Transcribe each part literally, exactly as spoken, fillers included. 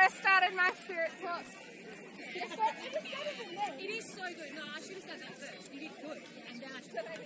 just started my spirit talk. It is so good. No, I should have said that first. You did good. And then I should have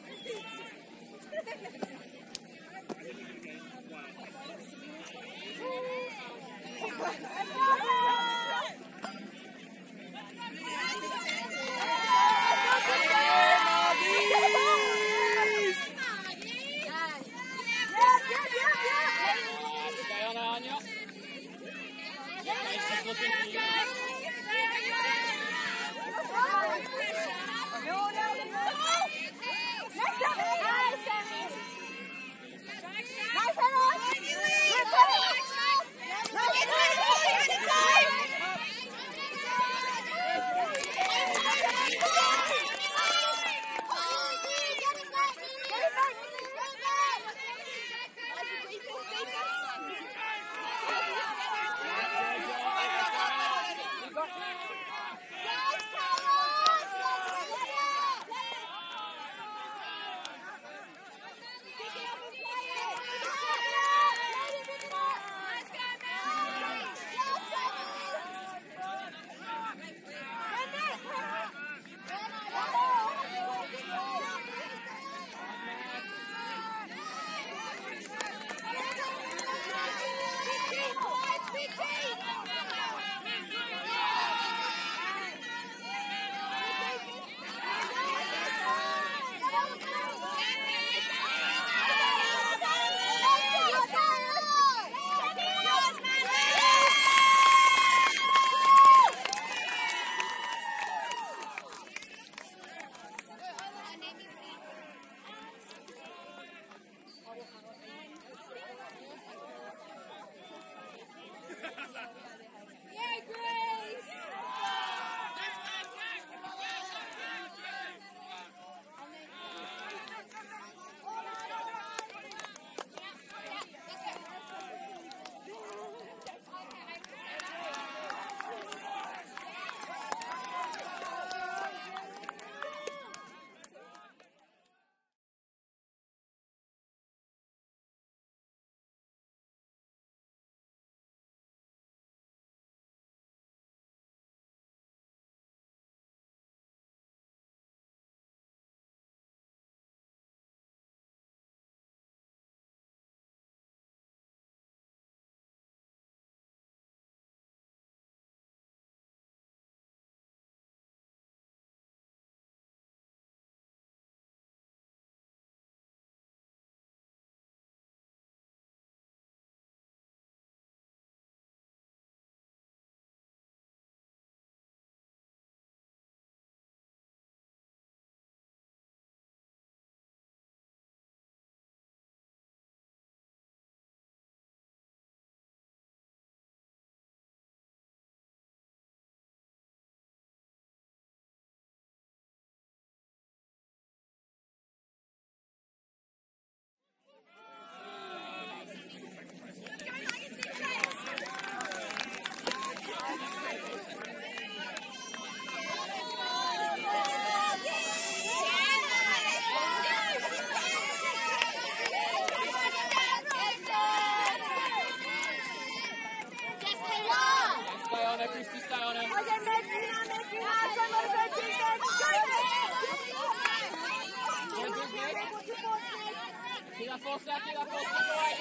la forza, che la forza poi.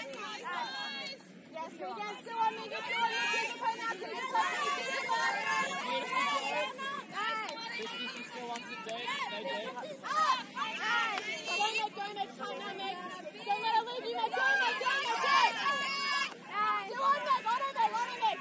Yes, we can still on me, get still on me, keep the pen out to the side. fifty, she still wants to date, they date. Up! Hey! Don't make, don't make, don't make. Don't let her leave you, mate. Don't make, don't make, don't make. Still on me, on me, on me.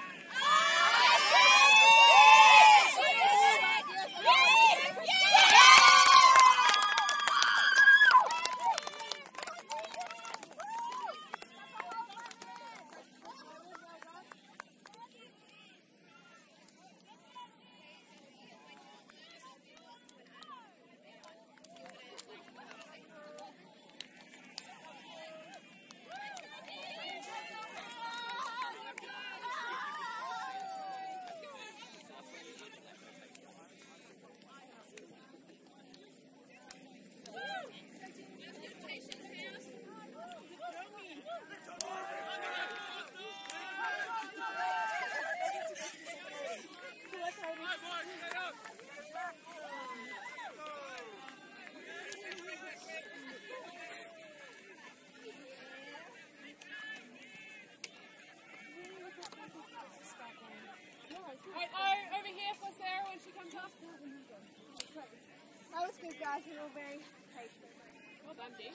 time deep.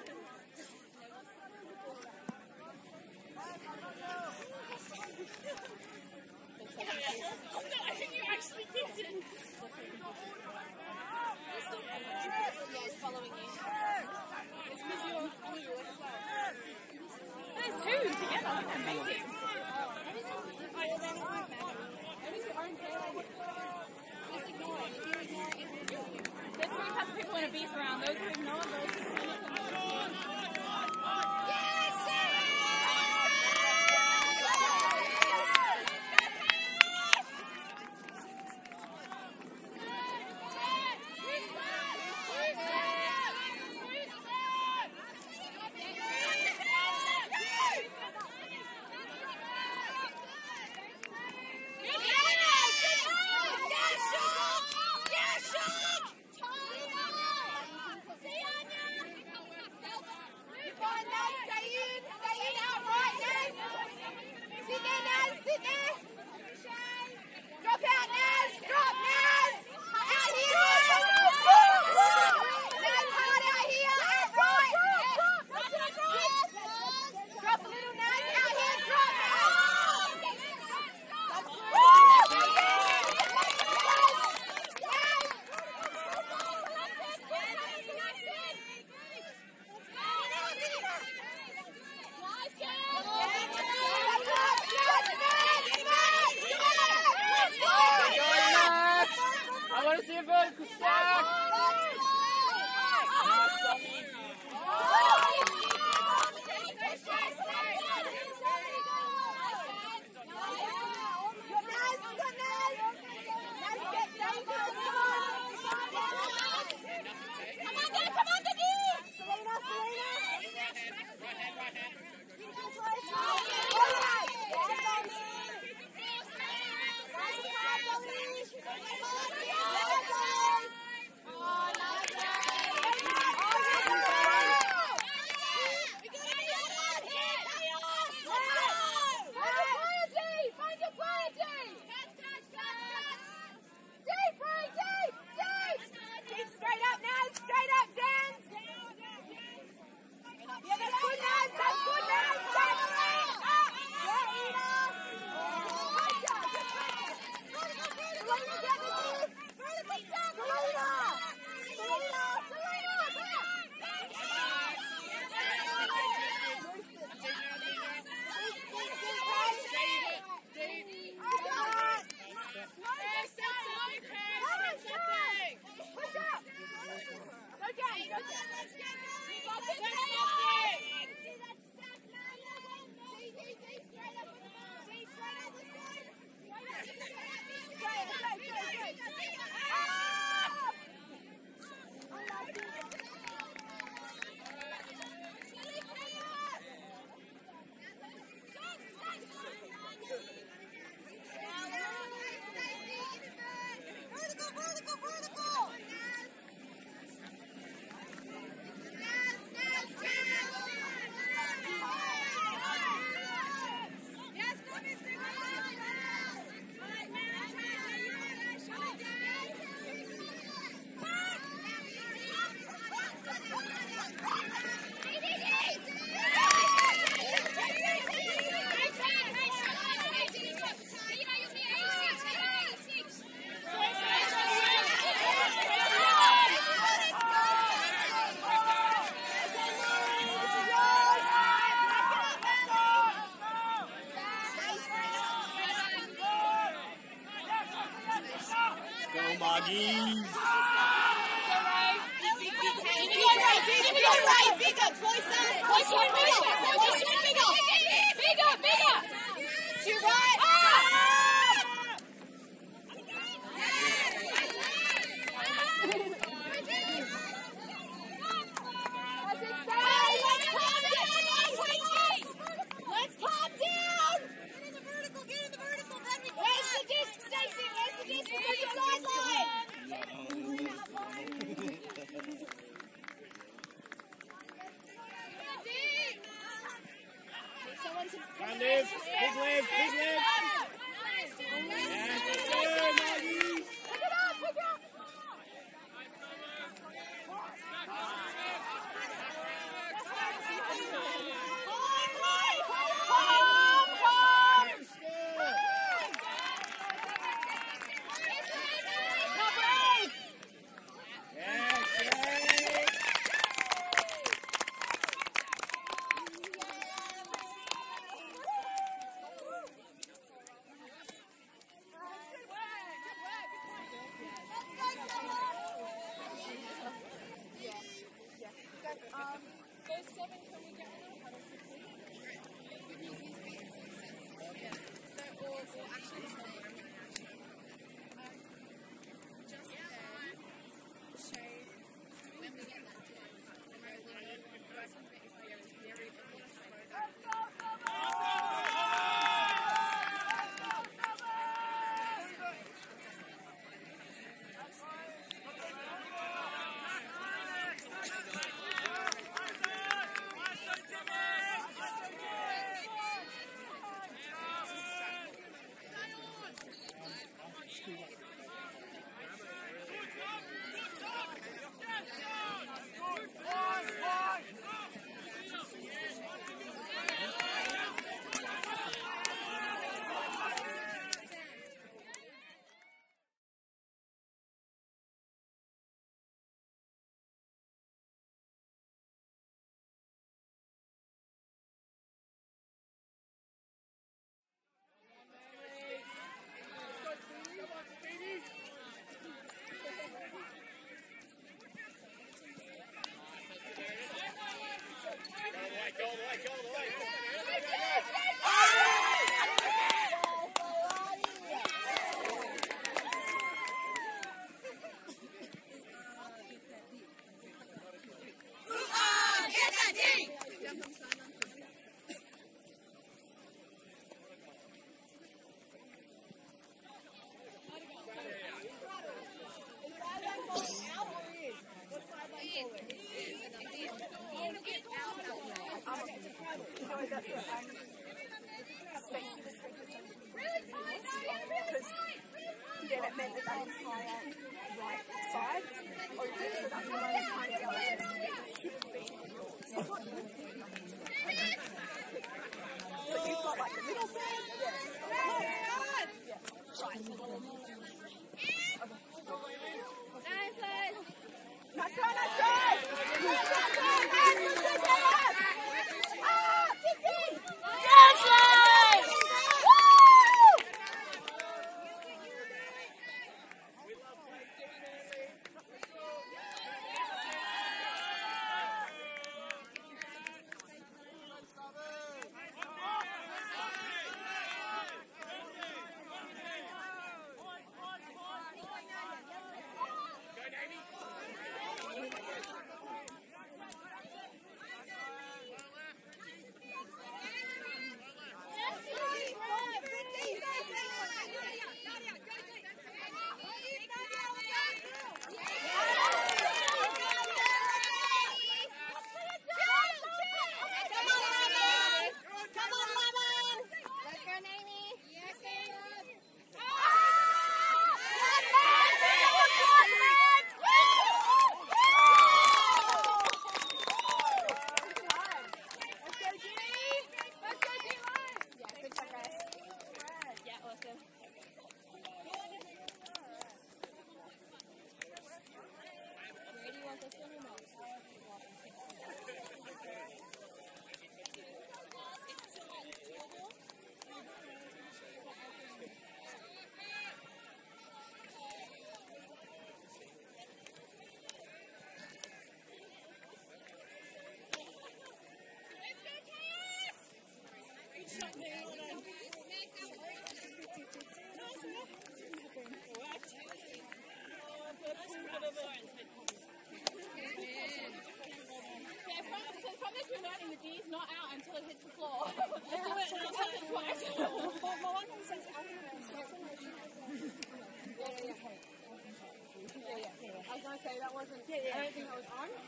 I think you actually kicked it. Yeah, he's following you. It's because you're blue as well. There's two together. I think they're mating. Just ignore it. If you ignore it, it will kill you. There's three types of people in a beast round. Those who ignore, those who panic, and those who don't. Come live, big live, big live. Yes, that's good, Maggie. Pick it up, pick it up. Then it meant that that entire right side opened, so that's why I was trying to tell it should be yours. So you've got like the middle thing, yeah. Yeah, right. Nice, guys. Nice try, nice try! Nice try, hands to the left! Ah, fifty! Yes, guys! Woo! The D's not out until it hits the floor. Yeah, so it happens twice. Well, my one thing says algorithm. Yeah, yeah, yeah. Yeah, yeah, yeah. I was going to say that wasn't, yeah, yeah. I don't think that was on. Um,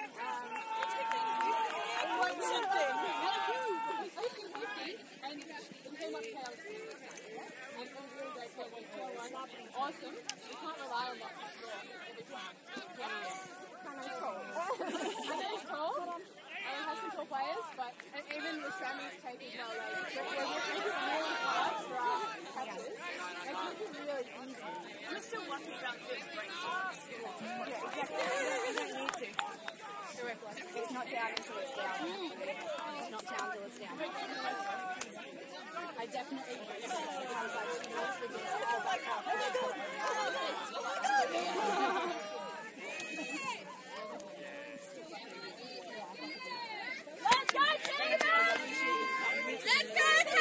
it was something. It was fifty fifty, and it came up tails. And it was really great for one tail one. Awesome. You can't rely on that for sure every time. Kind of cool. I know it's cool. I have some cool players, but and even the Stranding take as well, like, we're making it really hard for our catches. Like, making it really easy. We're still lucky about getting breaks. Yeah, exactly. We don't need to. It's not down until it's down. It's not down until it's down. I definitely think it's like, most of these are like, Let's go, Steven! Let's go, Ted!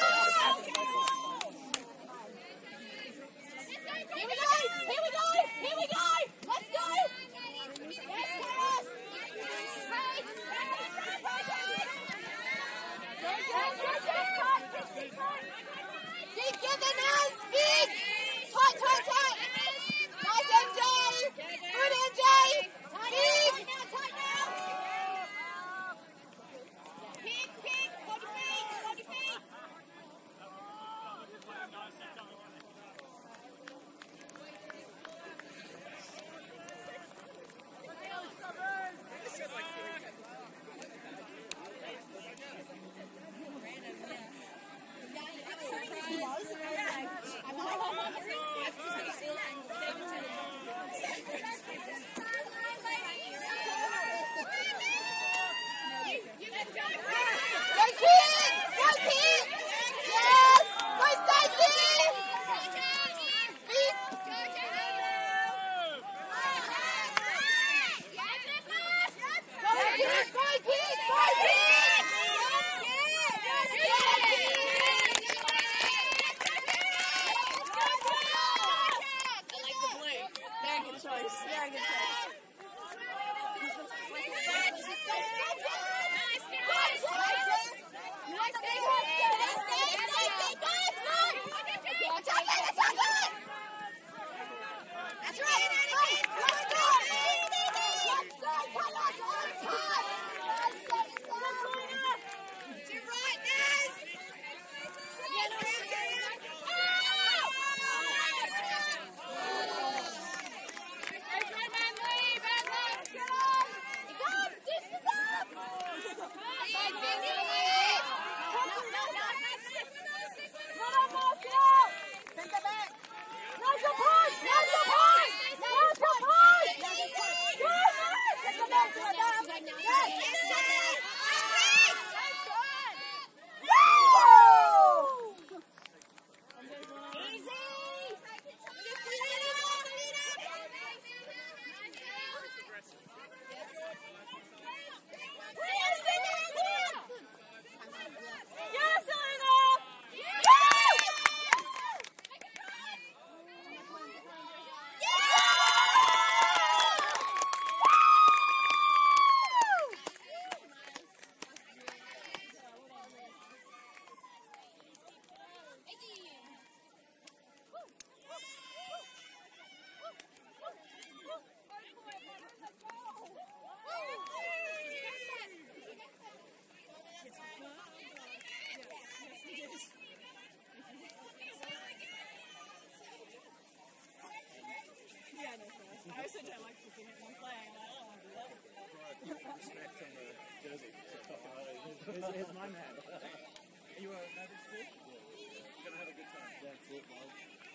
Here we go! Here we go! Here we go! Let's go! Yes, yes! Hey! Keep giving us big! Tight, tight, tight! Nice M J! Here's, here's my man. Are you a native school? Yeah. You're going to have a good time. That's it, man.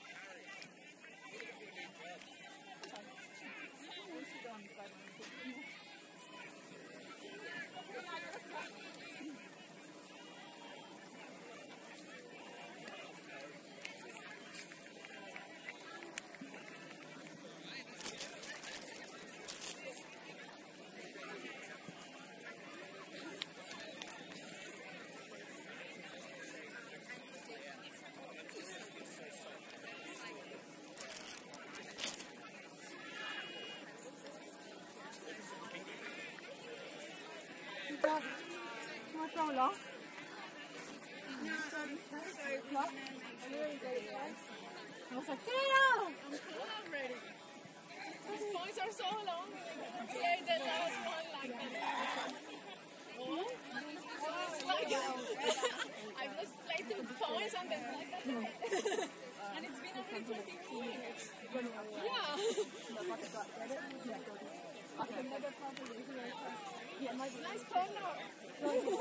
Not so long. I was like, sit down! I'm cool already. These points are so long. Yeah, the last one like that. Like, I just played two points and then like that. And it's been already twenty minutes. Yeah. Nice corner.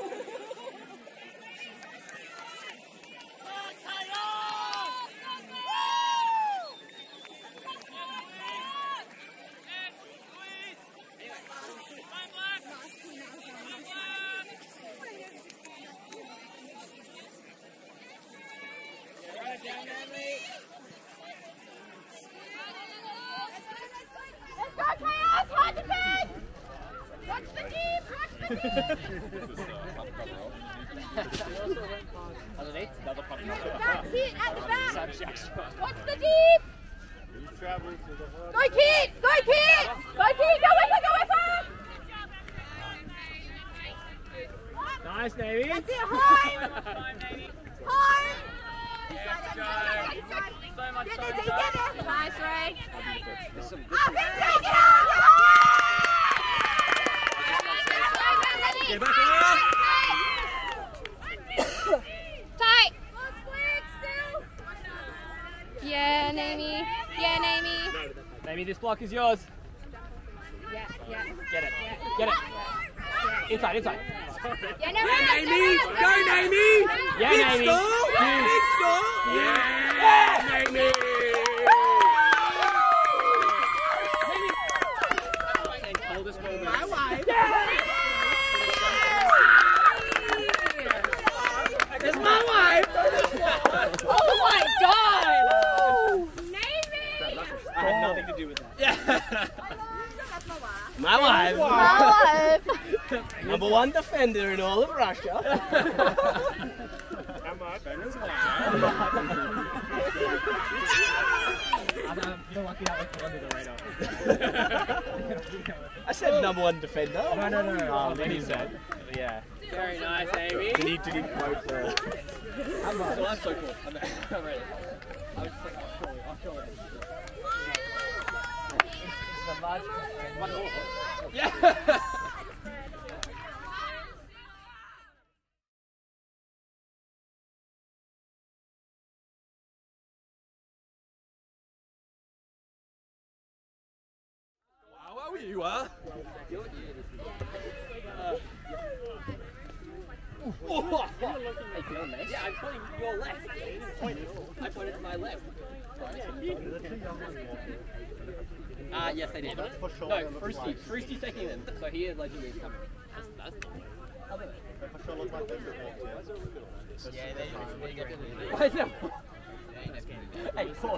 Let's go, Chaos! Hard defense! Watch the deep! Watch the deep! Underneath, another pump. That's it, at the back! Watch the deep! Go kid! Go kid! Go kid! Go with her! Go with her! Nice, Navy. That's it, home! Home! So much Get so there, get there! Nice, Ray! Some Up and take it out! Get back on! Tight! Yeah, Naomi. Yeah, Naomi. Naomi, this block is yours. Yeah, yeah. Get it. Get it. Inside, inside. Yeah, no, Yeah, Naomi! Go, Naomi! Yeah, Big Naomi. score! Yeah. Big score! Yeah! Naomi! My wife! It's my wife! Oh my god! Naomi! I had nothing to do with that. Yeah! My wife. My wife! Number one defender in all of Russia. Am I Ben's You're lucky that was under the radar. I said number one defender. No, no, no. no. Um, then he said. Yeah. Very nice, Amy. Did he, did he quote the... I'm so, I'm so cool. I'm, I'm ready. I was just like, I'll show you. I'll show you. This is a large question. One more. Yeah. Wow, you are. Oh, yeah, I'm pointing your left. I pointed to my left. Ah, uh, yes, they did. No, Frosty. Frosty's taking them, so he allegedly is coming. That's, that's yeah, they do. Why is that? Hey, pause.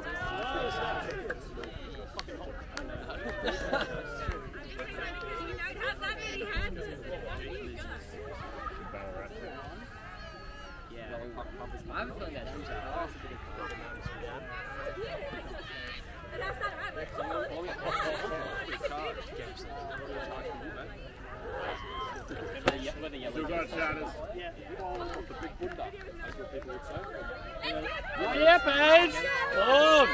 Yeah, I have a feeling that too. Still got shadows. Yeah. The big bunda, as what people would say. Yeah, Paige! Boom!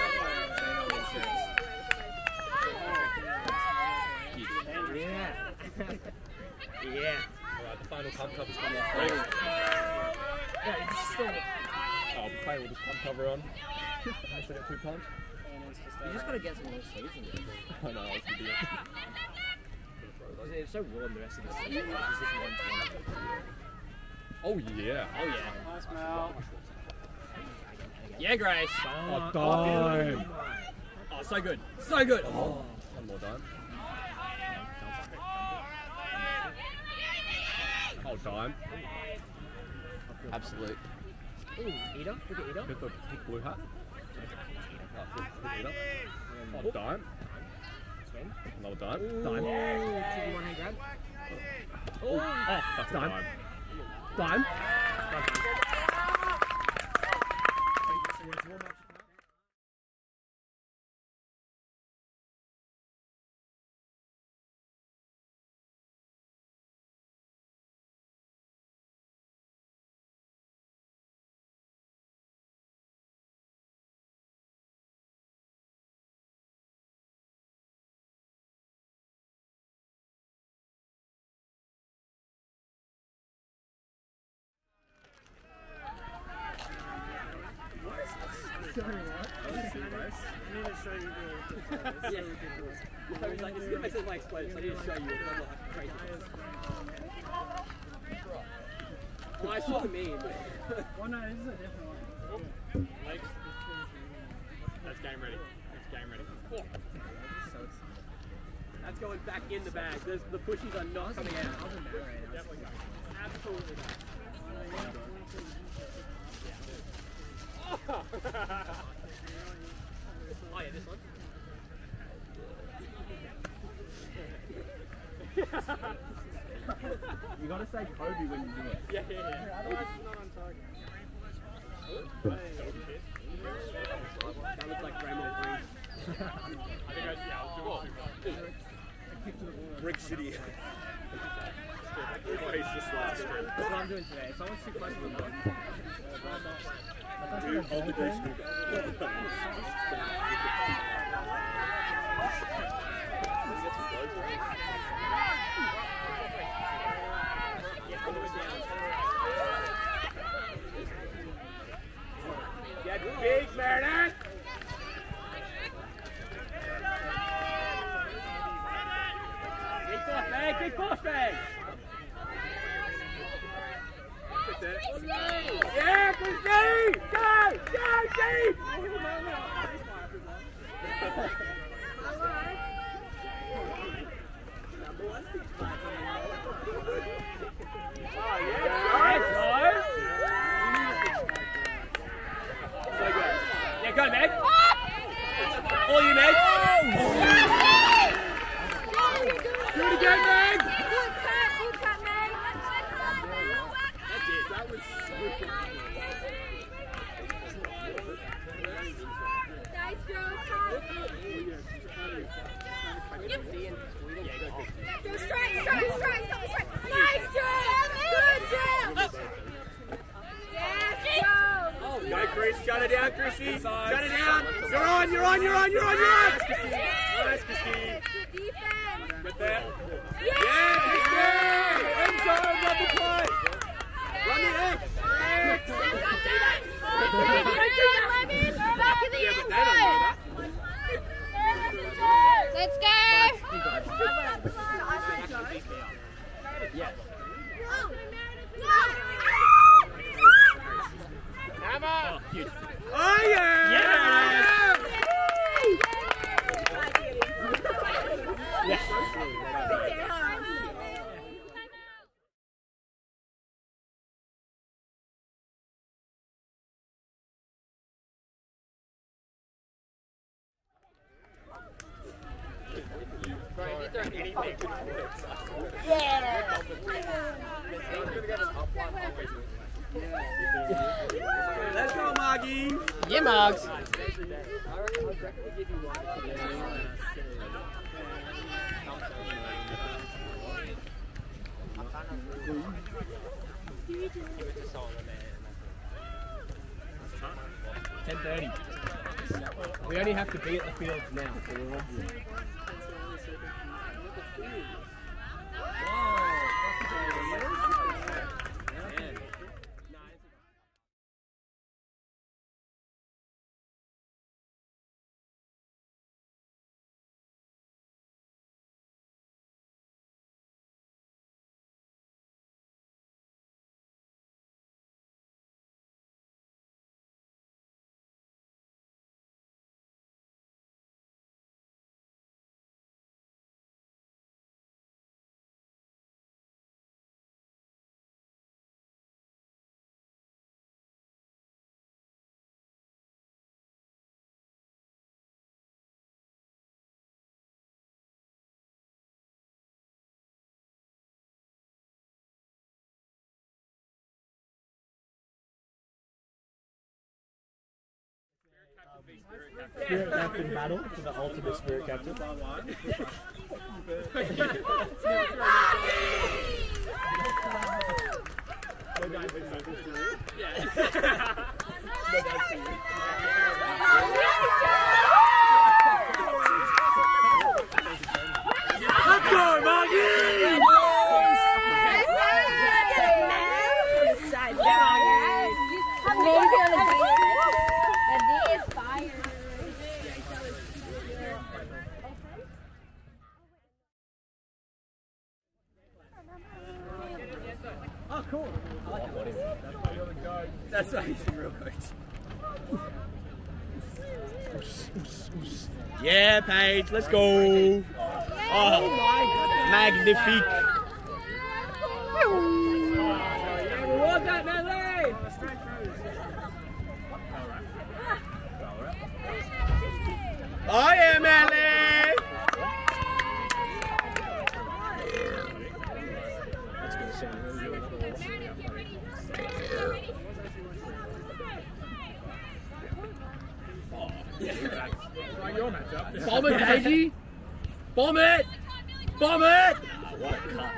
Yeah. Yeah. Alright, the final pump cover's coming off. Yeah, it's still. Oh, the player with his pump cover on. Instead of two pumps. You just gotta get some more sleeves in there. I know, it's the deal. It's so warm the rest of the season. It's just one time. Oh yeah. Oh yeah. Nice, Mel. Yeah, Grace. Oh, dime. Oh, so good. So good. Oh, one more dime. Oh, dime. Absolute. Ooh, Ida. Look at Ida. Get the pink blue hat. Oh, put, put it up. Oh, dime. Swing. Another dime. Ooh, Dime. tricky one hand grab. Oh, that's a Dime. dime. Dime. Yeah. So he's like, it's gonna make my explode, so I need to show you. It's not like crazy. Well, I saw the meme. Well, no, this is a different one. Legs. That's game ready. That's game ready. Oh. That's going back in the bag. There's, the pushies are not coming out. Absolutely not. Oh, yeah, this one. You gotta say Kobe when you do it. Yeah, yeah, yeah. Otherwise, it's not on target. That looks like Raymond Green. I think I, yeah, I'll do it. Brick City. He's just last strip. That's what I'm doing today. If someone's too close to the gun, hold the goose Get big, Meredith! Big force bag, big force bag! Yeah, Christine! Go! Go, Steve! Oh, yeah, nice! So good. Yeah, go, Meg! All you, Meg! Do it again, Meg! Good cut, good cut, Meg. That's it, that was so good. Nice job, cut. Go straight, straight, straight, stop straight. Nice job! Good job! Yes, go! Go, Chris, shut it down, Chrissy! Shut it down! You're on, you're on, you're on, you're on, you're on! Nice, Chrissy! Good defense! Get there! Yeah! Yeah, Chrissy! End zone, run the play! Run the X! Back in the Yeah, end but they don't know that. Let's go! Yes. Hammer! Oh, yeah! Yeah! Let's go, Maggie! Yeah, Mugs. ten thirty. We only have to be at the fields now, so we're on here. Spirit Captain battle for the ultimate Spirit Captain. Let's go, Maggie! Oh, cool. I like it. That's why he's the real coach. Yeah, Paige, let's go. Oh, magnifique. Yeah, we want that, Manly! Oh yeah, Manly. Bomb it, Paigey! Bomb it! Bomb it! What a cut.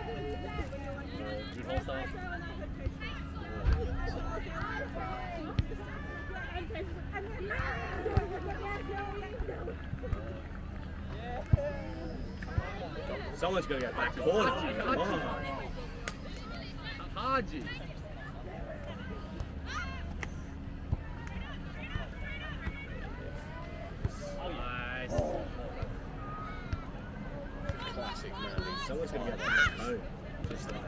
Someone's going to get back corner. Oh. Haji. Nice. Classic, man. Someone's going to get back home. Just like.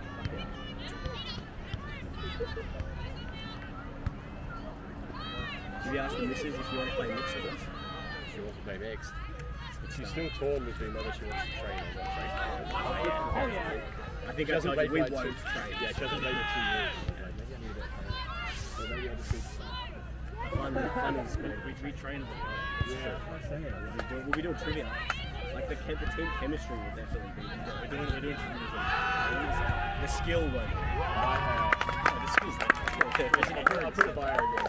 Did you ask the missus if you want to play mixed with us? She wants to play next. She's still torn between whether she wants to train or not train. Oh, yeah. Oh, yeah. I think I told you we won't train. Yeah, she hasn't played in two years. Yeah, maybe I need a bit of training. Or maybe I just need Fun, fun is good. We, we train a lot. Yeah. We'll be doing, we'll be doing trivia. Like the, the team chemistry will definitely be. We're doing, we're doing trivia. The skill one. Oh, the skill's I'll put it by her again.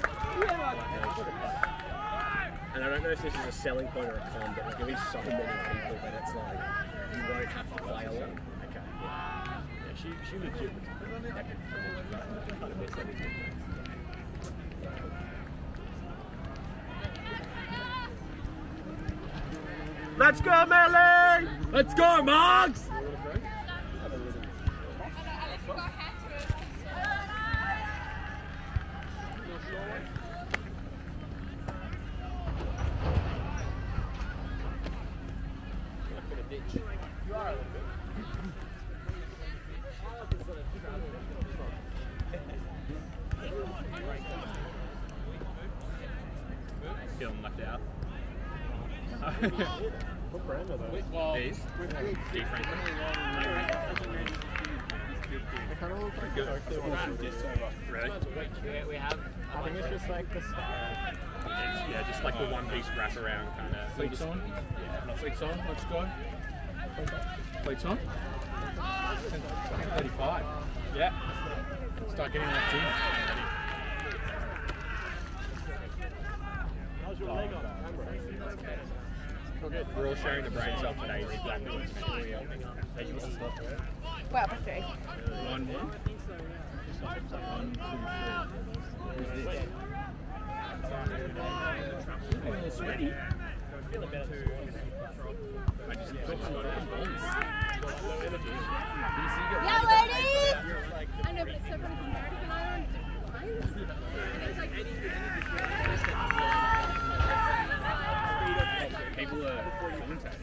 And I don't know if this is a selling point or a con, but there's going to be so many people that it's like, you won't have to play along. Okay, yeah. Yeah, she, she legit would kind of miss everything. Let's go, Melly! Let's go, Marks! Feeling left out. What brand are those? Well, These? Different. They kind of look like good. Really? we, we have. I think it's just like the style. It's, yeah, just like the one piece wraparound kind of. Plates on? Yeah. Plates on, let's go. Plates on? thirty-five. Yeah. Start getting that too. How's your leg on camera? We're all sharing the brain cell today. We're black and Well, for three. One, one. One, two, three. I'm a little sweaty. I just put some Yeah, ladies! I know, but it's so funny because Meredith and I are on different lines. And it's like, people are commentating.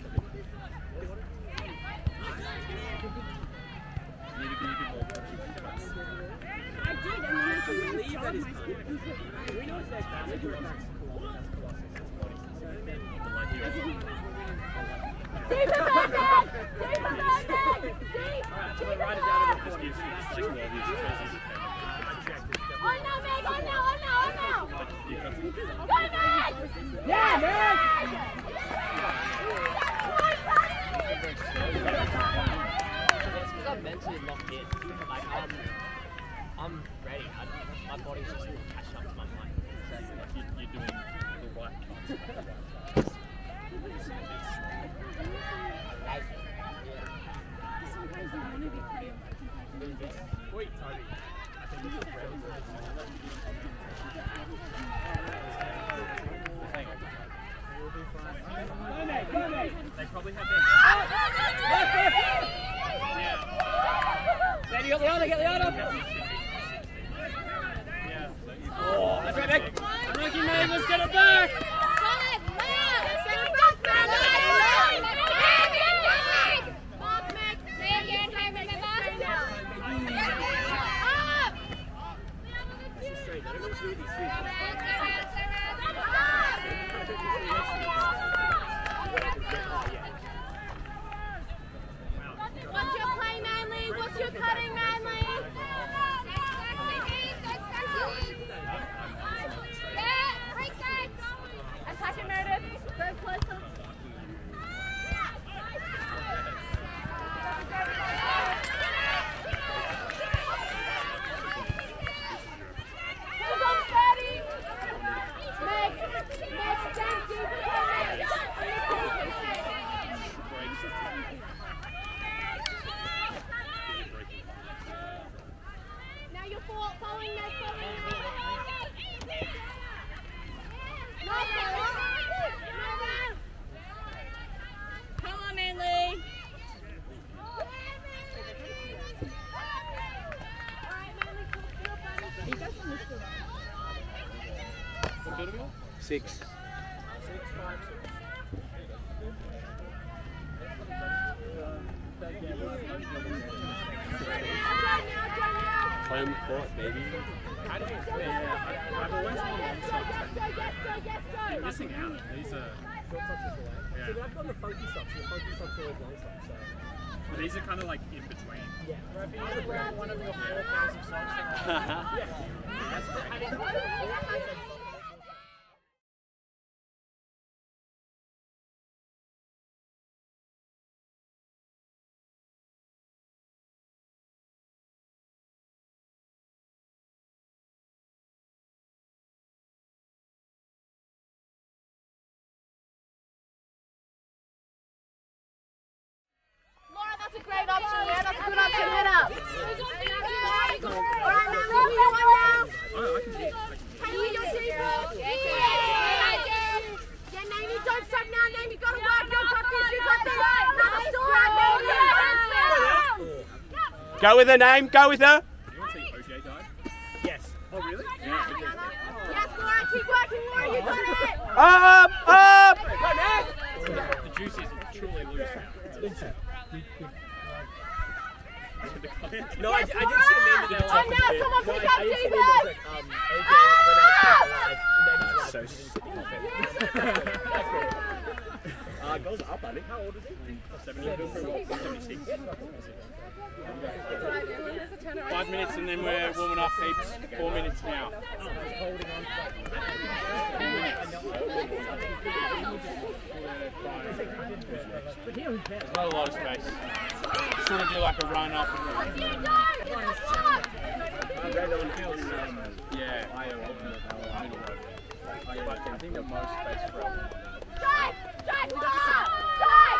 Need to be a bit more I did, and then I have to believe that is we know it's that bad. Oh no, Meg! Oh no! Oh no! Oh no! Go, Meg! Yeah, man! Because I'm mentally locked in. Like, I'm, I'm ready. I, my body's just catching up to my mind. So like you, you're doing the black. Wait, Toby. I think this is red. Go, mate, go, mate. They probably have their... Yeah. Then you got the other, get the other. Yeah. Oh, that's right, Nick. Unlucky, mate. Let's get it back. What's your play, Manly? What's your cutting, Manly? Attack it, Meredith. Go closer. Now you're following that. Come on, Manly. Six. Home court, baby. How do you feel? Yeah, I've always been long socks. You're missing out. These are... Short socks is the way. Yeah. See, I've got the funky socks, and the funky socks are always long socks, so... But these are kind of like in between. Yeah. Where if you want to grab one of your four pairs of socks, yeah. That's great. That's a great option, yeah. That's a good option. Head up. All right, now move your one now. Oh, I can get it. Can you your people? Yeah. Yeah, Namie, don't stop now, Namie. Got to work. You got this. You got this. Another store, Namie. Go with her, Name. Go with her. You want to see O J died? Yes. Oh, really? Yeah. Yes, Laura. Keep working, Laura. You got it. Up, up. The juice is truly loose now. No, I, I didn't see a name that Oh, now someone pick up Jesus. Um, So uh, goals are up, I think. How old is he? seventy-six. Five minutes and then we're warming up heaps. Four minutes now. There's not a lot of space. Sort of do like a run up and yeah. I think the most space for us. Strike! Strike! Strike!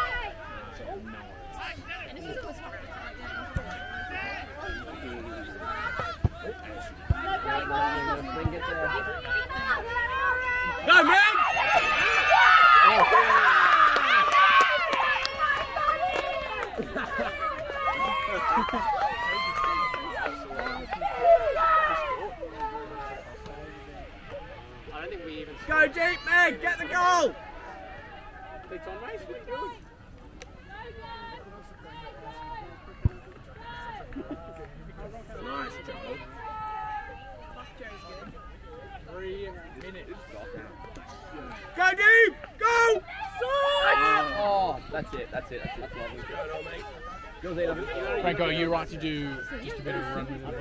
Go, man! I don't think we even... Go deep, man! Get the goal! It's on race. What are you doing? Nice job. Three minutes. Go deep! Go! Oh, that's it. That's it. That's it. That's lovely. Franco, you're right to do just a bit of a run with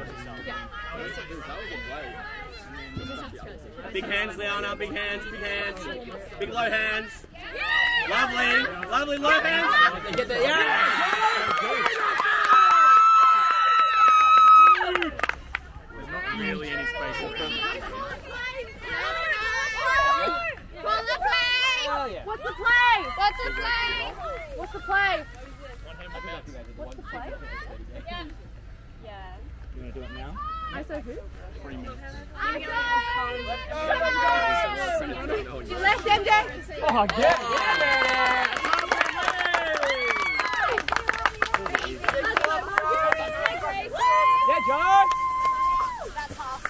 it. Big hands, Liana. Big hands, big hands. Big low hands. Lovely. Lovely low hands. Get the, yeah! There's not really any space for them. Go, what's the play? What's the play? What's the play? What's the play? Yeah. You want to do it now? I saw who? Three minutes. You left, M J? Oh, get it! Yeah, John! That's half.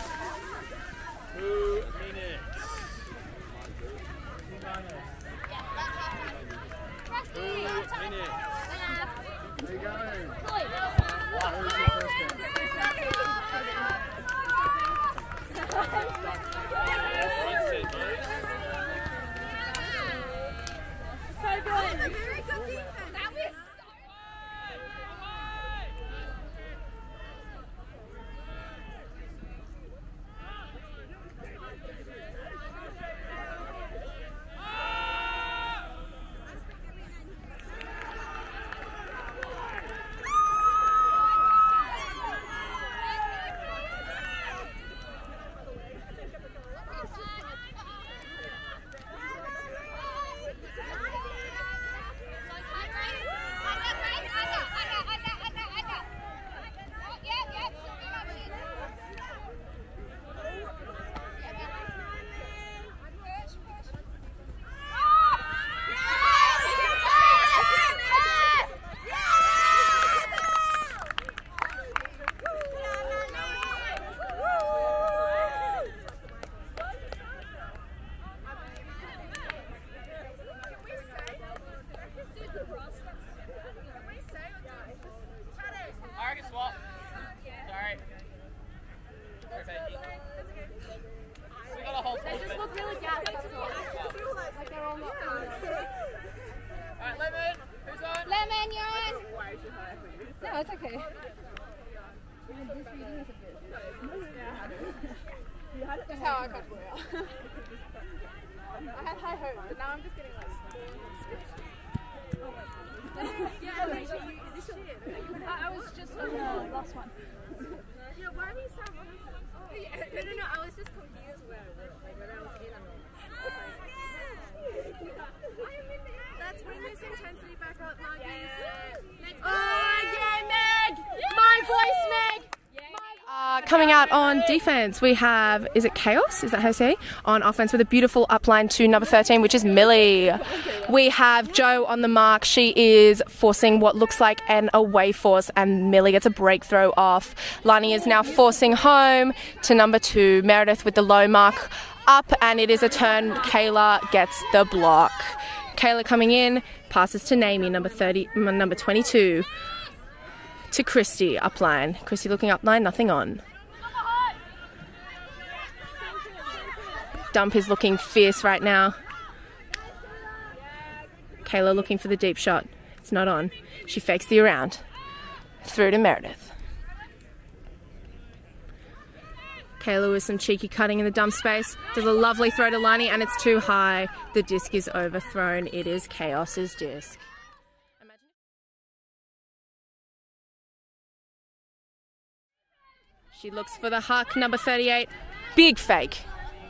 Two minutes. Two minutes. There you go. So good. Very good defense. That was No, it's okay. That's how I got Royal. I had high hopes, but now I'm just getting like. Yeah, like, is this shit? I, I was just on the last one. Yeah, why are you so wrong? Oh, yeah. No, no, no, I was just confused where, like, when I was in on it. Let's bring this intensity back up, Marcus. Let's go! Oh, yeah, Meg! My voice, Meg! Uh, coming out on defense, we have, is it Chaos? Is that how you say? On offense with a beautiful upline to number thirteen, which is Millie. We have Jo on the mark. She is forcing what looks like an away force, and Millie gets a breakthrow off. Lani is now forcing home to number two, Meredith with the low mark up, and it is a turn. Kayla gets the block. Kayla coming in, passes to Naomi, number thirty, number twenty-two. To Christy, upline. Christy looking upline, nothing on. Dump is looking fierce right now. Kayla looking for the deep shot. It's not on. She fakes the around. Through to Meredith. Kayla with some cheeky cutting in the dump space. Does a lovely throw to Lani, and it's too high. The disc is overthrown. It is Chaos's disc. She looks for the huck, number thirty-eight. Big fake.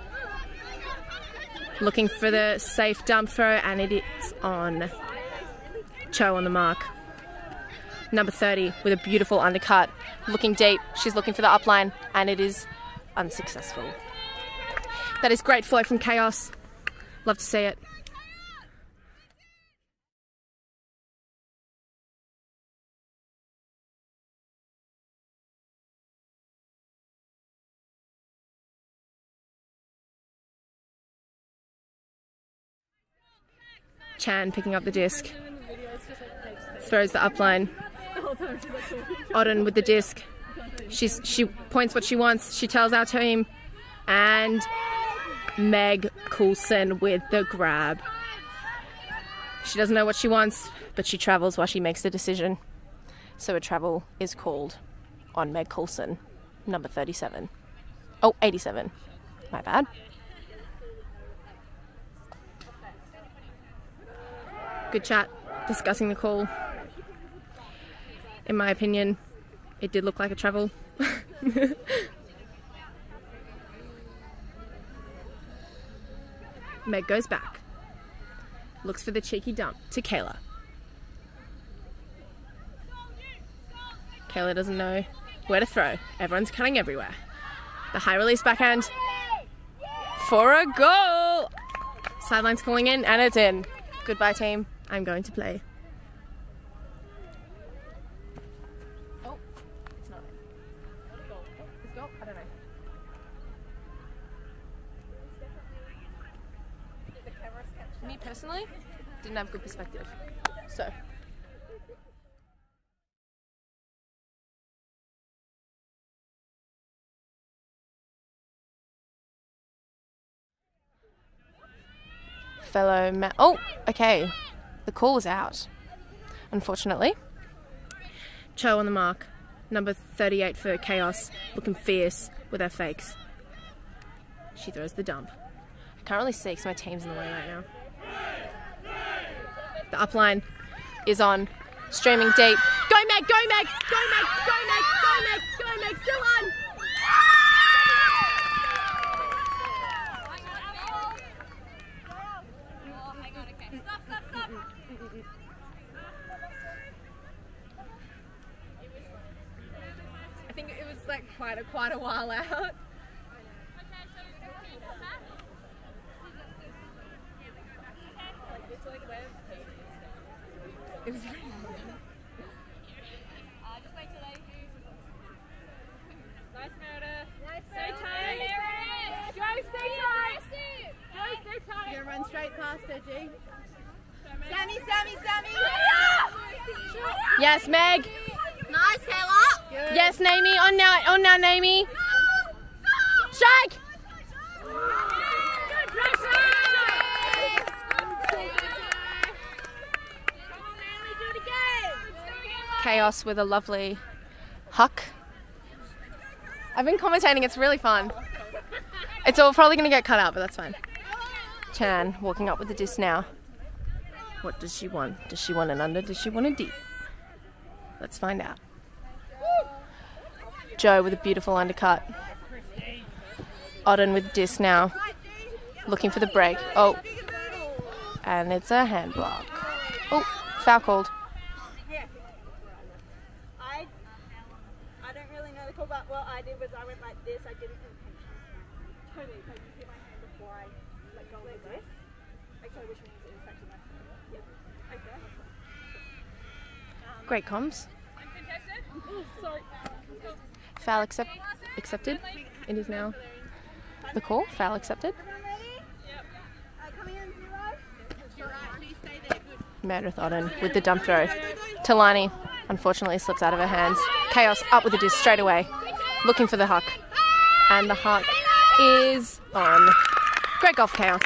Looking for the safe dump throw, and it is on. Cho on the mark. Number thirty with a beautiful undercut. Looking deep. She's looking for the upline, and it is unsuccessful. That is great flow from Chaos. Love to see it. Chan picking up the disc. Throws the upline. Odin with the disc. She's, she points what she wants. She tells our team. And Meg Coulson with the grab. She doesn't know what she wants, but she travels while she makes the decision. So a travel is called on Meg Coulson, number thirty-seven. Oh, eighty-seven. My bad. Good chat, discussing the call. In my opinion, it did look like a travel. Meg goes back. Looks for the cheeky dump to Kayla. Kayla doesn't know where to throw. Everyone's cutting everywhere. The high release backhand for a goal. Sideline's calling in and it's in. Goodbye team, I'm going to play. Oh, it's not in. It's goal, I don't know. Me personally, didn't have good perspective, so. Fellow ma- oh, okay. The call was out, unfortunately. Cho on the mark. Number thirty-eight for Chaos, looking fierce with her fakes. She throws the dump. I can't really see because my team's in the way right now. The upline is on. Streaming deep. Go Meg, go Meg, go Meg, go Meg, go Meg, go Meg, still on! I think it was like quite a quite a while out. It was really nice, Meredith. Nice, stay tight. Joe, stay tight. Joe, stay tight. You're gonna run straight past her, G. Sammy, Sammy, Sammy. Yes, Meg. Nice, Kayla. Good. Yes, Naomi. On now, on now, Naomi. Strike. Chaos with a lovely huck. I've been commentating, it's really fun. It's all probably going to get cut out, but that's fine. Chan walking up with the disc now. What does she want? Does she want an under? Does she want a deep? Let's find out. Joe with a beautiful undercut. Odin with the disc now. Looking for the break. Oh. And it's a hand block. Oh, foul called. But what I did was I went like this, I didn't totally like hit my hand before I let go like this. Okay, which means it was actually my hand. Yep. Okay. Um, Great comms. oh, sorry. Foul accept accepted. It is now the call. Foul accepted. Everyone ready? Yep. Uh, coming in zero. Alright, please stay there. Good. Meredith Odin with the dump throw. Talani unfortunately slips out of her hands. Chaos up with the disc straight away. Looking for the huck. And the huck is on. Great golf, Chaos.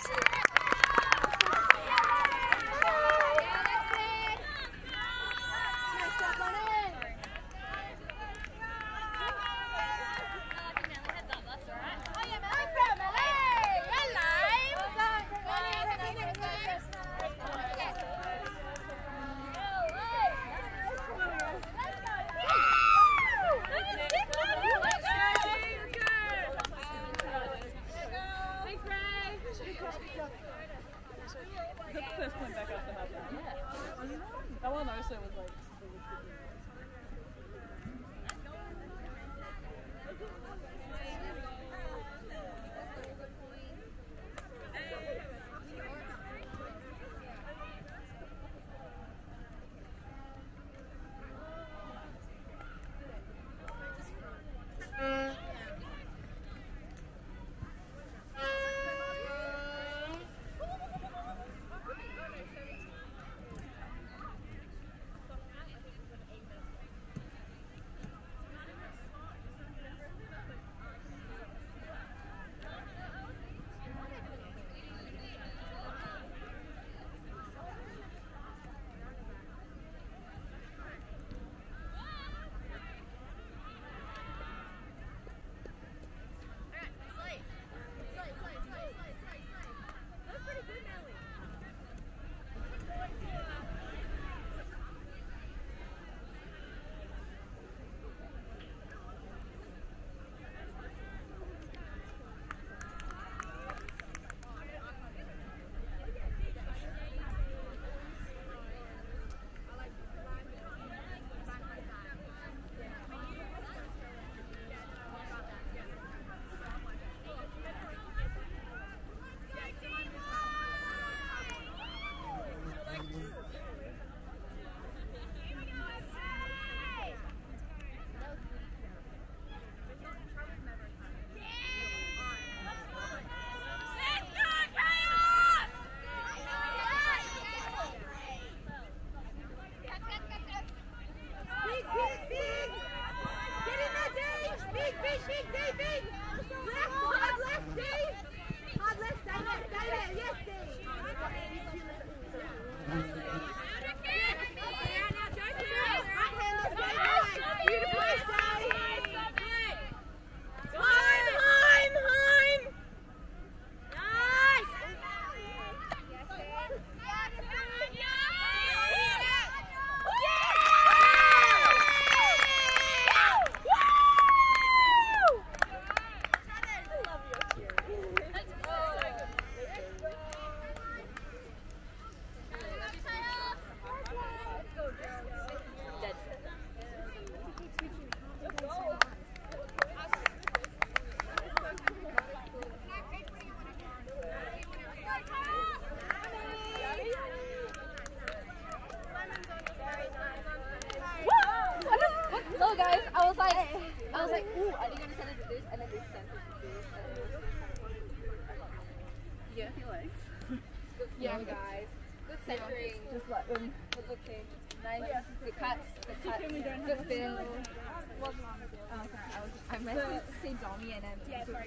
Yeah, guys. Good centering. Just let them. It's okay. Nice. The cuts. The cuts. The fill. Oh, sorry. I, was, I meant to say Domi and then yeah, sorry.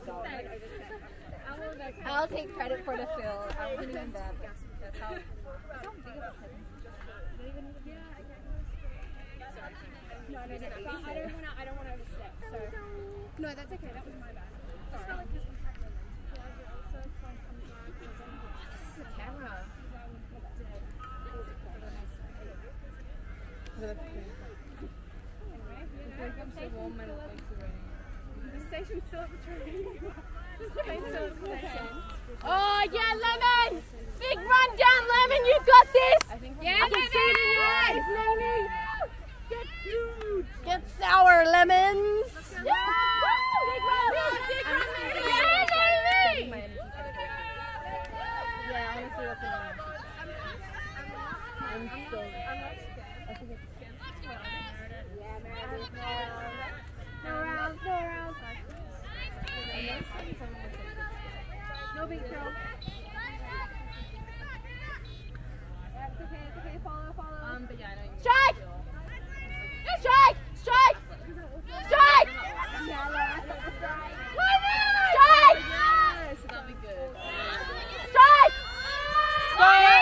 I'll take credit for the fill. I wasn't even there. That's how, that's how big of a present. No, no, no, no. I don't want to. I don't want to overstep. So no, that's okay. That was my bad. Sorry. The camera. The station's still at the train. Oh yeah, Lemon! Big run down, Lemon! You got this! I think yeah, I can see it in your eyes, Lemon! Get huge! Get sour lemons! Yeah! Big run! Big run! Yeah, Lemon! Yeah, honestly, that's enough. I'm so... I think it's... Yeah, Meredith. No rounds, no rounds. No big throw. Yeah, it's okay, it's okay. Follow, follow. Um, but yeah, I know you strike! Strike! Strike! Strike! Strike! Yes, that'll be good. Strike! Strike!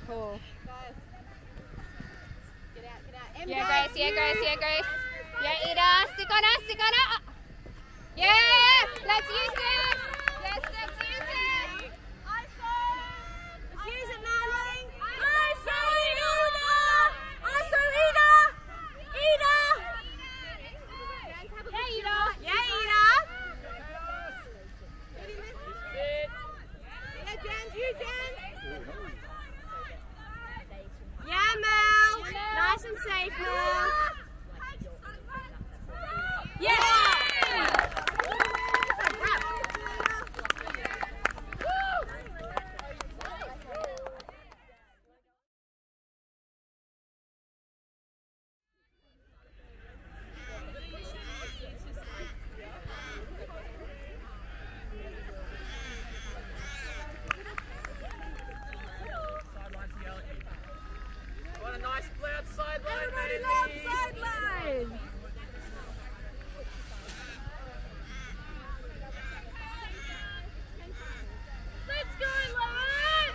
Cool. Yeah, Grace, yeah, Grace, yeah, Grace. Yeah, Ida, stick on her, stick on her. Yeah, let's use this. Yes, let's use it. Let's use it, Manly. I saw Ida. I saw Ida. Ida. Hey, Ida. Yeah, Ida. Yeah, Jen, you, Jen. Yeah, Mel. Nice and safe, Mel. Yeah. What a nice flat sideline. Everybody loves sideline. Let's go, Lauren.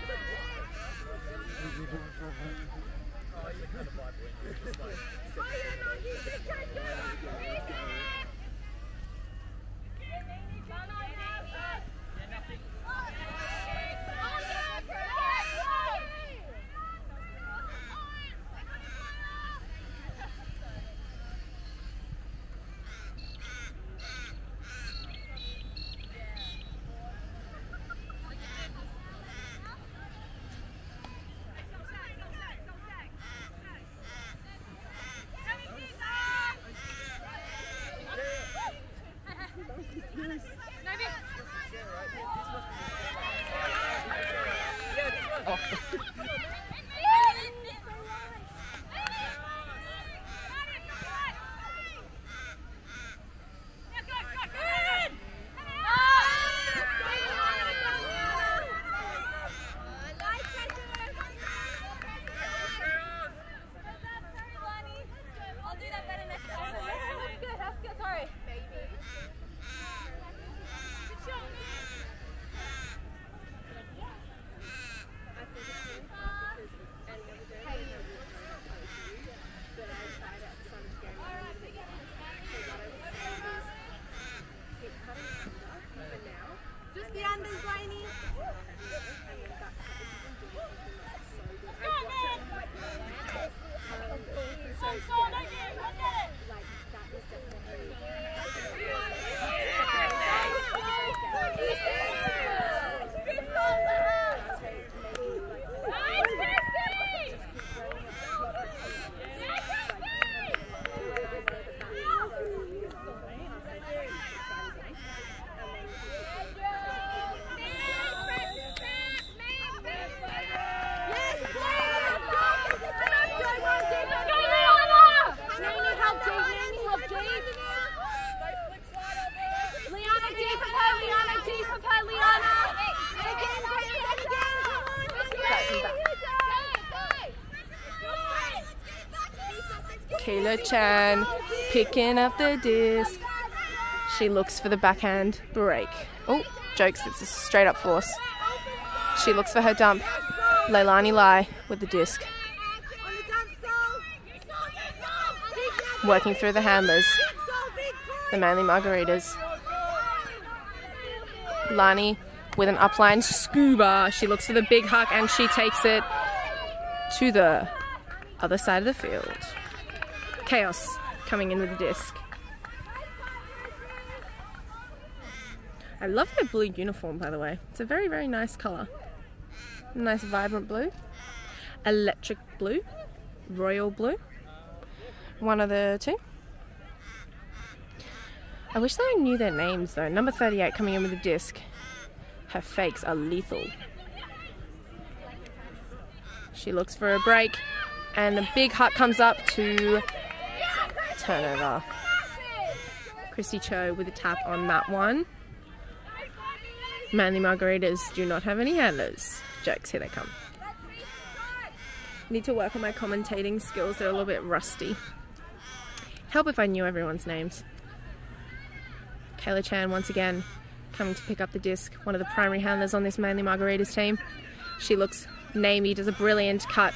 Oh, you're kind of like when you're just like Oh, yeah, no, you did catch it. Kayla Chan picking up the disc. She looks for the backhand break. Oh, jokes, it's a straight up force. She looks for her dump. Leilani Lai with the disc. Working through the handlers. The Manly Margaritas. Lani with an upline scuba. She looks for the big huck and she takes it to the other side of the field. Chaos coming in with the disc. I love their blue uniform, by the way. It's a very, very nice colour. Nice vibrant blue. Electric blue. Royal blue. One of the two. I wish that I knew their names though. Number thirty-eight coming in with the disc. Her fakes are lethal. She looks for a break and a big hut comes up to turnover. Christy Cho with a tap on that one. Manly Margaritas do not have any handlers. Jokes, here they come. Need to work on my commentating skills, they're a little bit rusty. Help if I knew everyone's names. Kayla Chan once again coming to pick up the disc, one of the primary handlers on this Manly Margaritas team. She looks Namey does a brilliant cut.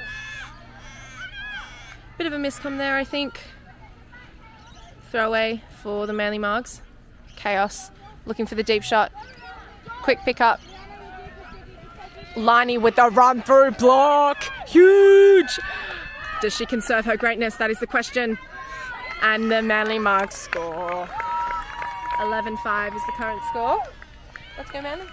Bit of a miscom there, I think. Throwaway for the Manly Margs. Chaos looking for the deep shot. Quick pick up. Liney with the run through block. Huge! Does she conserve her greatness? That is the question. And the Manly Margs score. eleven five is the current score. Let's go, Manly.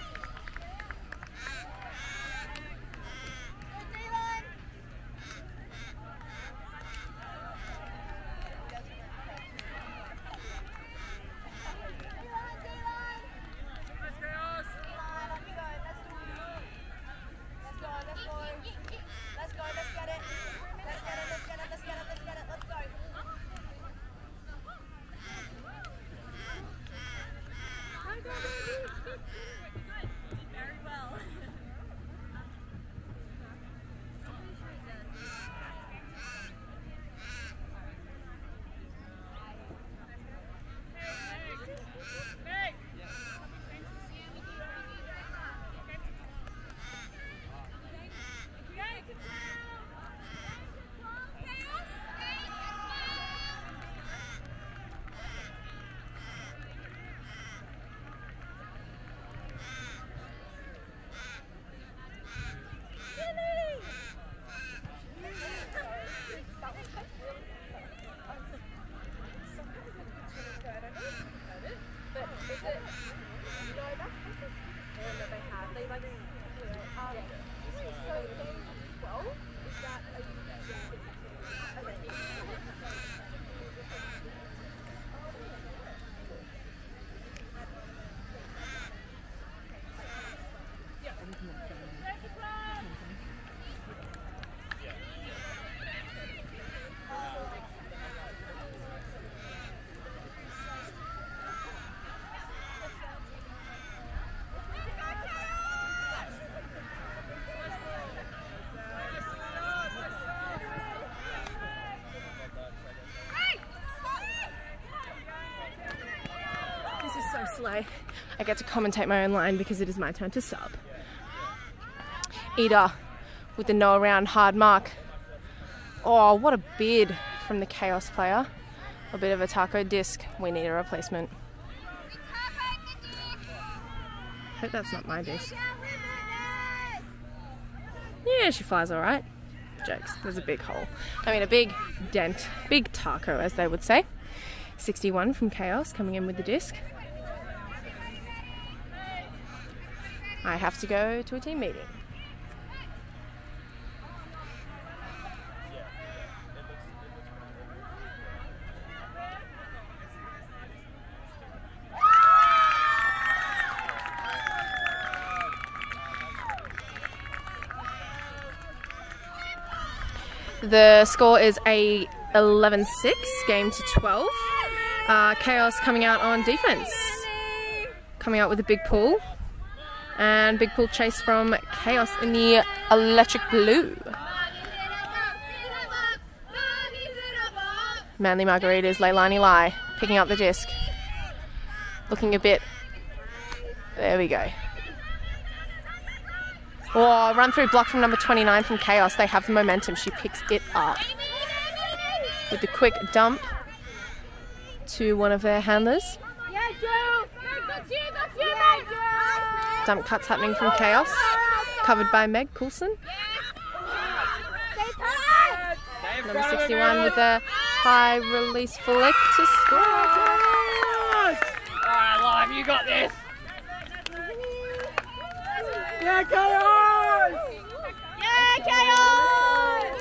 Slay. I get to commentate my own line because it is my turn to sub. Ida with the no around hard mark. Oh, what a bid from the Chaos player. A bit of a taco disc. We need a replacement. Hope that's not my disc. Yeah, she flies alright. Jokes. There's a big hole. I mean, a big dent. Big taco, as they would say. sixty-one from Chaos coming in with the disc. I have to go to a team meeting. The score is a eleven six, game to twelve. Uh, Chaos coming out on defense. Coming out with a big pull. And big pull chase from Chaos in the electric blue. Manly Margaritas, Leilani Lai, picking up the disc. Looking a bit... There we go. Oh, run through block from number twenty-nine from Chaos. They have the momentum. She picks it up. With the quick dump to one of their handlers. Dump cuts happening from Chaos. Covered by Meg Coulson. Number sixty-one with a high release flick to score. Alright, Live, you got this. Yeah, Chaos! Yeah, Chaos!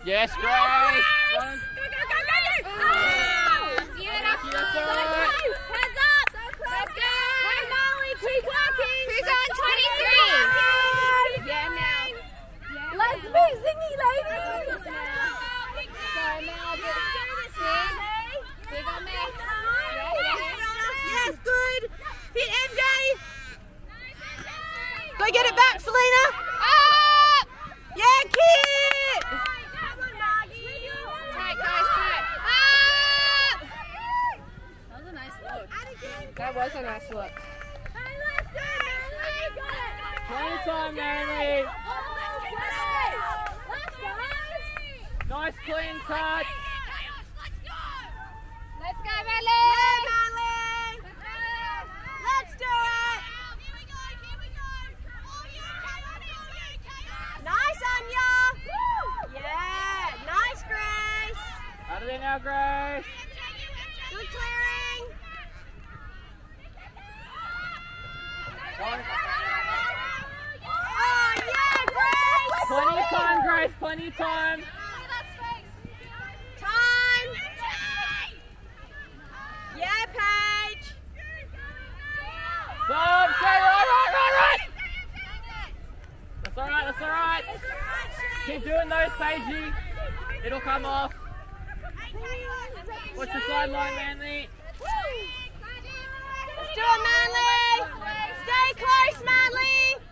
Yes, Grace. Go, go, go, go, go. Oh. Yeah, that's That's all right. Heads up. Let's go. Hey, Molly, keep walking. Who's on twenty-three? Yeah, now. Let's be zingy, ladies. So now get see. Big on me. Yeah, yeah. Yes, good. Hit M J. Go get it back, Selena. Up. Yeah, kid. Tight, guys, tight. Up. That was a nice look. That was a nice look. Plenty of time, Manly. Nice clean touch. Let's go, Manly. Yeah, Manly. Let's do it. Nice, Anya. Yeah, nice, Grace. Out of there now, Grace. Good clearing. Oh, yeah, Grace. Plenty of time, Grace. Plenty of time. Time. Yeah, Paige. Bob, stay right, right, right, right. That's all right. That's all right. Keep doing those, Paigey. It'll come off. Watch the sideline, Manly. Let's do it, Manly. Stay close, Manly.